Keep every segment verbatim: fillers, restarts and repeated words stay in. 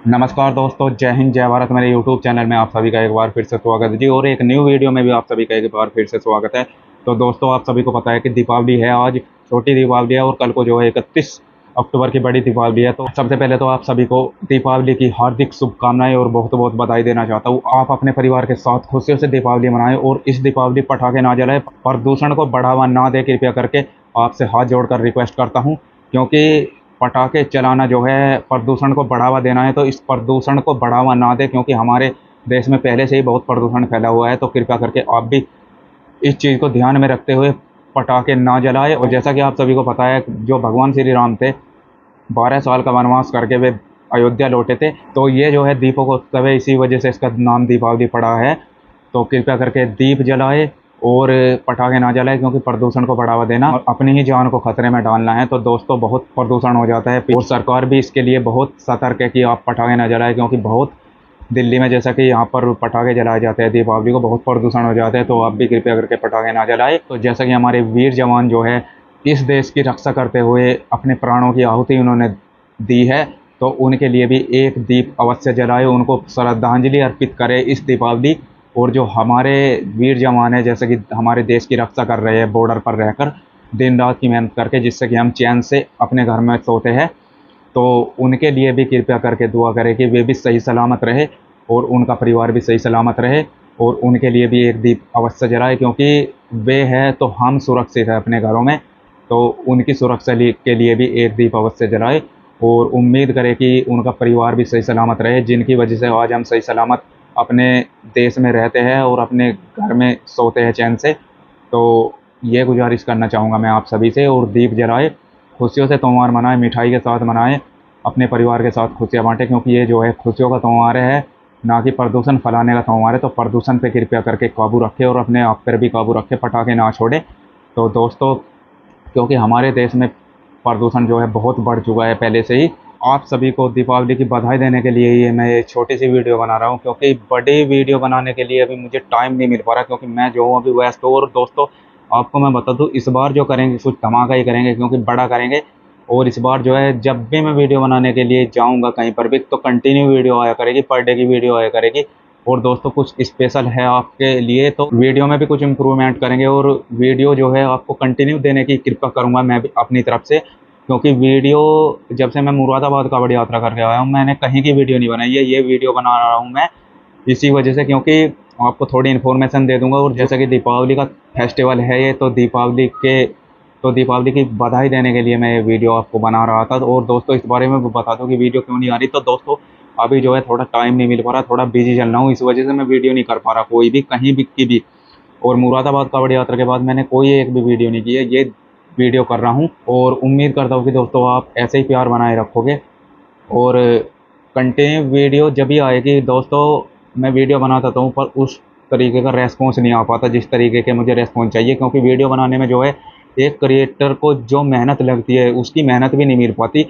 नमस्कार दोस्तों, जय हिंद जय भारत। मेरे यूट्यूब चैनल में आप सभी का एक बार फिर से स्वागत है जी, और एक न्यू वीडियो में भी आप सभी का एक बार फिर से स्वागत है। तो दोस्तों, आप सभी को पता है कि दीपावली है, आज छोटी दीपावली है और कल को जो है इकतीस अक्टूबर की बड़ी दीपावली है। तो सबसे पहले तो आप सभी को दीपावली की हार्दिक शुभकामनाएं और बहुत बहुत बधाई देना चाहता हूँ। आप अपने परिवार के साथ खुशियों से दीपावली मनाएं और इस दीपावली पटाखे ना जलाएं, प्रदूषण को बढ़ावा ना दे। कृपया करके आपसे हाथ जोड़कर रिक्वेस्ट करता हूँ, क्योंकि पटाखे चलाना जो है प्रदूषण को बढ़ावा देना है। तो इस प्रदूषण को बढ़ावा ना दें, क्योंकि हमारे देश में पहले से ही बहुत प्रदूषण फैला हुआ है। तो कृपया करके आप भी इस चीज़ को ध्यान में रखते हुए पटाखे ना जलाएं। और जैसा कि आप सभी को पता है, जो भगवान श्री राम थे, बारह साल का वनवास करके वे अयोध्या लौटे थे। तो ये जो है दीपों का उत्सव है, इसी वजह से इसका नाम दीपावली पड़ा है। तो कृपया करके दीप जलाएं और पटाखे ना जलाएं, क्योंकि प्रदूषण को बढ़ावा देना और अपनी ही जान को खतरे में डालना है। तो दोस्तों, बहुत प्रदूषण हो जाता है और सरकार भी इसके लिए बहुत सतर्क है कि आप पटाखे ना जलाएं, क्योंकि बहुत दिल्ली में जैसा कि यहाँ पर पटाखे जलाए जाते हैं दीपावली को, बहुत प्रदूषण हो जाता है। तो आप भी कृपया करके पटाखे ना जलाएं। तो जैसा कि हमारे वीर जवान जो है इस देश की रक्षा करते हुए अपने प्राणों की आहुति उन्होंने दी है, तो उनके लिए भी एक दीप अवश्य जलाए, उनको श्रद्धांजलि अर्पित करें इस दीपावली। और जो हमारे वीर जवान हैं, जैसे कि हमारे देश की रक्षा कर रहे हैं बॉर्डर पर रहकर दिन रात की मेहनत करके, जिससे कि हम चैन से अपने घर में सोते हैं, तो उनके लिए भी कृपया करके दुआ करें कि वे भी सही सलामत रहे और उनका परिवार भी सही सलामत रहे। और उनके लिए भी एक दीप अवश्य जलाए, क्योंकि वे हैं तो हम सुरक्षित हैं अपने घरों में। तो उनकी सुरक्षा के लिए भी एक दीप अवश्य जलाए और उम्मीद करें कि उनका परिवार भी सही सलामत रहे, जिनकी वजह से आज हम सही सलामत अपने देश में रहते हैं और अपने घर में सोते हैं चैन से। तो ये गुजारिश करना चाहूँगा मैं आप सभी से। और दीप जलाए, खुशियों से त्यौहार मनाएं, मिठाई के साथ मनाएं, अपने परिवार के साथ खुशियाँ बांटें, क्योंकि ये जो है खुशियों का त्यौहार है, ना कि प्रदूषण फैलाने का त्यौहार है। तो प्रदूषण पे कृपया करके काबू रखें और अपने आप पर भी काबू रखें, पटाखे ना छोड़ें। तो दोस्तों, क्योंकि हमारे देश में प्रदूषण जो है बहुत बढ़ चुका है पहले से ही। आप सभी को दीपावली की बधाई देने के लिए ये मैं ये छोटी सी वीडियो बना रहा हूँ, क्योंकि बड़ी वीडियो बनाने के लिए अभी मुझे टाइम नहीं मिल पा रहा, क्योंकि मैं जो हूँ अभी व्यस्त हूँ। और दोस्तों, आपको मैं बता दूँ, इस बार जो करेंगे कुछ धमाका ही करेंगे, क्योंकि बड़ा करेंगे। और इस बार जो है जब भी मैं वीडियो बनाने के लिए जाऊँगा कहीं पर भी, तो कंटिन्यू वीडियो आया करेगी, पर डे की वीडियो आया करेगी। और दोस्तों, कुछ स्पेशल है आपके लिए, तो वीडियो में भी कुछ इम्प्रूवमेंट करेंगे और वीडियो जो है आपको कंटिन्यू देने की कृपा करूँगा मैं भी अपनी तरफ से। क्योंकि वीडियो जब से मैं मुरादाबाद कावड़ यात्रा करके आया हूँ, मैंने कहीं की वीडियो नहीं बनाई है, ये वीडियो बना रहा हूँ मैं इसी वजह से, क्योंकि आपको थोड़ी इन्फॉर्मेशन दे दूंगा। और जैसा कि दीपावली का फेस्टिवल है ये, तो दीपावली के तो दीपावली की बधाई देने के लिए मैं ये वीडियो आपको बना रहा था। और दोस्तों, इस बारे में बता दूं कि वीडियो क्यों नहीं आ रही। तो दोस्तों, अभी जो है थोड़ा टाइम नहीं मिल पा रहा, थोड़ा बिजी चल रहा हूँ, इस वजह से मैं वीडियो नहीं कर पा रहा कोई भी, कहीं भी की भी। और मुरादाबाद कावड़ यात्रा के बाद मैंने कोई एक भी वीडियो नहीं की है, ये वीडियो कर रहा हूँ। और उम्मीद करता हूँ कि दोस्तों आप ऐसे ही प्यार बनाए रखोगे और कंटिन्यू वीडियो जब भी आएगी। दोस्तों, मैं वीडियो बनाता तो हूँ, पर उस तरीके का रेस्पॉन्स नहीं आ पाता जिस तरीके के मुझे रेस्पॉन्स चाहिए, क्योंकि वीडियो बनाने में जो है एक क्रिएटर को जो मेहनत लगती है उसकी मेहनत भी नहीं मिल पाती।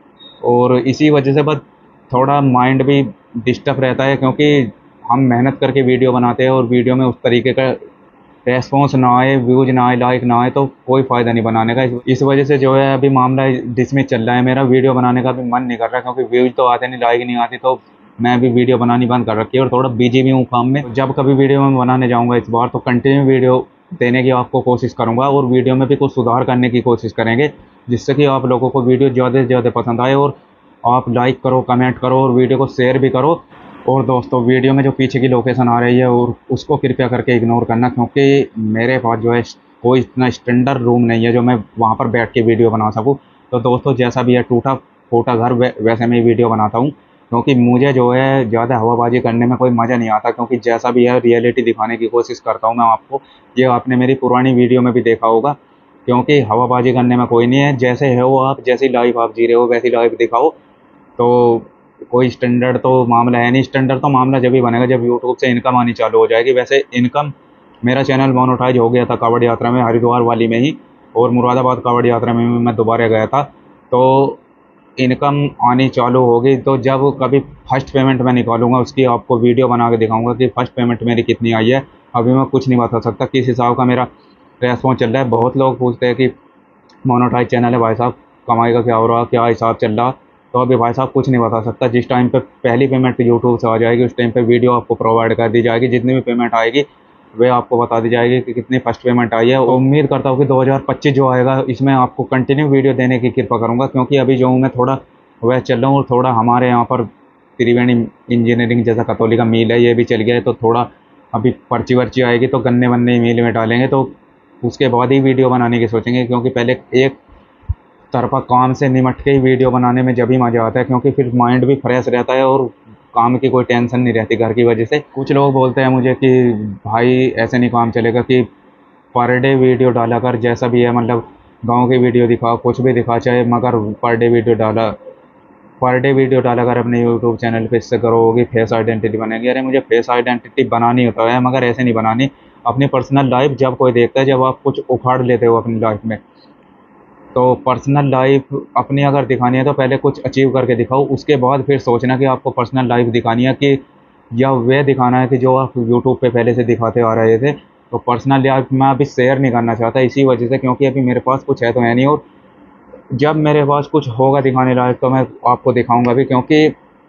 और इसी वजह से बस थोड़ा माइंड भी डिस्टर्ब रहता है, क्योंकि हम मेहनत करके वीडियो बनाते हैं और वीडियो में उस तरीके का रेस्पॉन्स ना आए, व्यूज ना आए, लाइक ना आए, तो कोई फ़ायदा नहीं बनाने का। इस वजह से जो है अभी मामला डिसमिस चल रहा है, मेरा वीडियो बनाने का भी मन नहीं कर रहा, क्योंकि व्यूज तो आते नहीं, लाइक नहीं आती, तो मैं भी वीडियो बनानी बंद कर रखी है और थोड़ा बिजी भी हूँ काम में। जब कभी वीडियो में बनाने जाऊँगा इस बार, तो कंटिन्यू वीडियो देने की आपको कोशिश करूँगा और वीडियो में भी कुछ सुधार करने की कोशिश करेंगे, जिससे कि आप लोगों को वीडियो ज़्यादा से ज़्यादा पसंद आए और आप लाइक करो, कमेंट करो और वीडियो को शेयर भी करो। और दोस्तों, वीडियो में जो पीछे की लोकेशन आ रही है और उसको कृपया करके इग्नोर करना, क्योंकि मेरे पास जो है कोई इतना स्टैंडर्ड रूम नहीं है जो मैं वहाँ पर बैठ के वीडियो बना सकूँ। तो दोस्तों, जैसा भी है टूटा फूटा घर वैसे मैं वीडियो बनाता हूँ, क्योंकि मुझे जो है ज़्यादा हवाबाजी करने में कोई मज़ा नहीं आता, क्योंकि जैसा भी है रियलिटी दिखाने की कोशिश करता हूँ मैं आपको। ये आपने मेरी पुरानी वीडियो में भी देखा होगा, क्योंकि हवाबाजी करने में कोई नहीं है। जैसे हो आप, जैसी लाइफ आप जी रहे हो वैसी लाइफ दिखाओ। तो कोई स्टैंडर्ड तो मामला है नहीं, स्टैंडर्ड तो मामला जब ही बनेगा जब यूट्यूब से इनकम आनी चालू हो जाएगी। वैसे इनकम, मेरा चैनल मोनेटाइज हो गया था कावड़ यात्रा में, हरिद्वार वाली में ही, और मुरादाबाद कावड़ यात्रा में भी मैं दोबारा गया था। तो इनकम आनी चालू होगी, तो जब कभी फर्स्ट पेमेंट मैं निकालूंगा उसकी आपको वीडियो बना के दिखाऊंगा कि फर्स्ट पेमेंट मेरी कितनी आई है। अभी मैं कुछ नहीं बता सकता किस हिसाब का मेरा रेस्पॉन्स चल रहा है। बहुत लोग पूछते हैं कि मोनेटाइज चैनल है भाई साहब, कमाई का क्या हो रहा, क्या हिसाब चल रहा। तो अभी भाई साहब कुछ नहीं बता सकता। जिस टाइम पे पहली पेमेंट यूट्यूब से आ जाएगी उस टाइम पे वीडियो आपको प्रोवाइड कर दी जाएगी। जितनी भी पेमेंट आएगी वे आपको बता दी जाएगी कि कितनी फर्स्ट पेमेंट आई है। और उम्मीद करता हूँ कि दो हज़ार पच्चीस जो आएगा इसमें आपको कंटिन्यू वीडियो देने की कृपा करूँगा, क्योंकि अभी जो हूँ मैं थोड़ा वह चल रहा हूँ और थोड़ा हमारे यहाँ पर त्रिवेणी इंजीनियरिंग जैसा कतौली का मील है, ये भी चल गया है। तो थोड़ा अभी पर्ची वर्ची आएगी तो गन्ने वन्ने मील में डालेंगे, तो उसके बाद ही वीडियो बनाने की सोचेंगे, क्योंकि पहले एक तरफा काम से निमट के ही वीडियो बनाने में जब ही मज़ा आता है, क्योंकि फिर माइंड भी फ्रेश रहता है और काम की कोई टेंशन नहीं रहती घर की वजह से। कुछ लोग बोलते हैं मुझे कि भाई ऐसे नहीं काम चलेगा, कि पर डे वीडियो डाला कर, जैसा भी है मतलब गांव की वीडियो दिखा, कुछ भी दिखा चाहे, मगर पर डे वीडियो डाला पर डे वीडियो डाला कर अपने यूट्यूब चैनल पे, इससे करोगे फेस आइडेंटिटी बनेगी। अरे मुझे फेस आइडेंटिटी बनानी होता है, मगर ऐसे नहीं बनानी। अपनी पर्सनल लाइफ जब कोई देखता है, जब आप कुछ उखाड़ लेते हो अपनी लाइफ में, तो पर्सनल लाइफ अपनी अगर दिखानी है तो पहले कुछ अचीव करके दिखाओ, उसके बाद फिर सोचना कि आपको पर्सनल लाइफ दिखानी है कि या वह दिखाना है कि जो आप यूट्यूब पे पहले से दिखाते आ रहे थे। तो पर्सनल लाइफ मैं अभी शेयर नहीं करना चाहता इसी वजह से, क्योंकि अभी मेरे पास कुछ है तो है नहीं, और जब मेरे पास कुछ होगा दिखाने लायक तो मैं आपको दिखाऊंगा भी। क्योंकि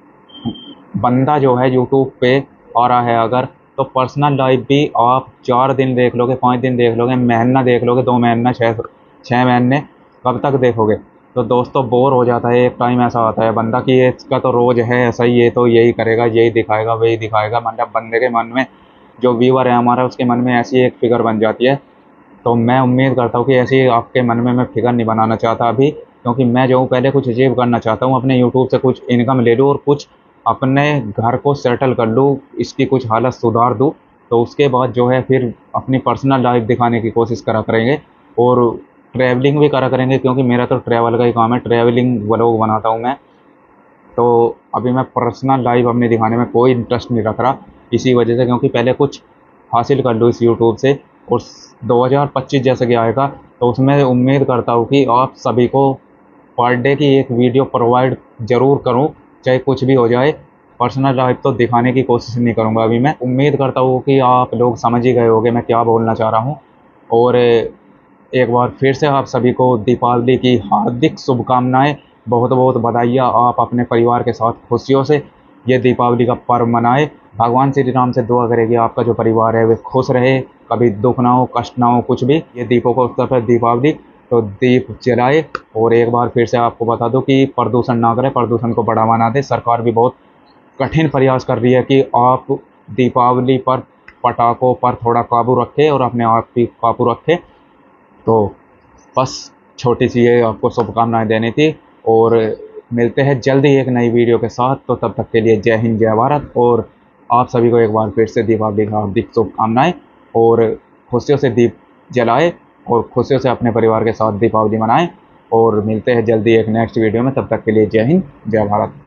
बंदा जो है यूट्यूब पे आ रहा है अगर, तो पर्सनल लाइफ भी आप चार दिन देख लोगे, पाँच दिन देख लोगे, महीना देख लोगे, दो महीना, छः छः महीने, कब तक देखोगे? तो दोस्तों बोर हो जाता है। एक टाइम ऐसा आता है बंदा कि ये इसका तो रोज़ है ऐसा ही, ये तो यही करेगा, यही दिखाएगा, वही दिखाएगा। मतलब बंदे के मन में, जो व्यूअर है हमारा, उसके मन में ऐसी एक फिगर बन जाती है। तो मैं उम्मीद करता हूँ कि ऐसी आपके मन में मैं फिगर नहीं बनाना चाहता अभी, क्योंकि मैं जो हूँ पहले कुछ अचीव करना चाहता हूँ, अपने यूट्यूब से कुछ इनकम ले लूँ और कुछ अपने घर को सेटल कर लूँ, इसकी कुछ हालत सुधार दूँ। तो उसके बाद जो है फिर अपनी पर्सनल लाइफ दिखाने की कोशिश करा करेंगे, और ट्रैवलिंग भी करा करेंगे, क्योंकि मेरा तो ट्रैवल का ही काम है, ट्रैवलिंग व्लॉग बनाता हूँ मैं। तो अभी मैं पर्सनल लाइफ अपने दिखाने में कोई इंटरेस्ट नहीं रख रहा, इसी वजह से, क्योंकि पहले कुछ हासिल कर लूँ इस यूट्यूब से। और दो हज़ार पच्चीस जैसे कि आएगा तो उसमें उम्मीद करता हूँ कि आप सभी को पर डे की एक वीडियो प्रोवाइड ज़रूर करूँ, चाहे कुछ भी हो जाए। पर्सनल लाइफ तो दिखाने की कोशिश नहीं करूँगा अभी मैं। उम्मीद करता हूँ कि आप लोग समझ ही गए होंगे मैं क्या बोलना चाह रहा हूँ। और एक बार फिर से आप सभी को दीपावली की हार्दिक शुभकामनाएं, बहुत बहुत बधाइयाँ। आप अपने परिवार के साथ खुशियों से ये दीपावली का पर्व मनाएं। भगवान श्री राम से दुआ करें कि आपका जो परिवार है वे खुश रहे, कभी दुख ना हो, कष्ट ना हो, कुछ भी। ये दीपों को उत्सव है दीपावली, तो दीप जलाए। और एक बार फिर से आपको बता दूं कि प्रदूषण ना करें, प्रदूषण को बढ़ावा ना दें। सरकार भी बहुत कठिन प्रयास कर रही है कि आप दीपावली पर पटाखों पर थोड़ा काबू रखें और अपने आप भी काबू रखें। तो बस छोटी सी ये आपको शुभकामनाएं देनी थी, और मिलते हैं जल्दी एक नई वीडियो के साथ। तो तब तक के लिए जय हिंद, जय भारत। और आप सभी को एक बार फिर से दीपावली की हार्दिक शुभकामनाएं, और खुशियों से दीप जलाएं और खुशियों से अपने परिवार के साथ दीपावली मनाएं। और मिलते हैं जल्दी एक नेक्स्ट वीडियो में, तब तक के लिए जय हिंद, जय भारत।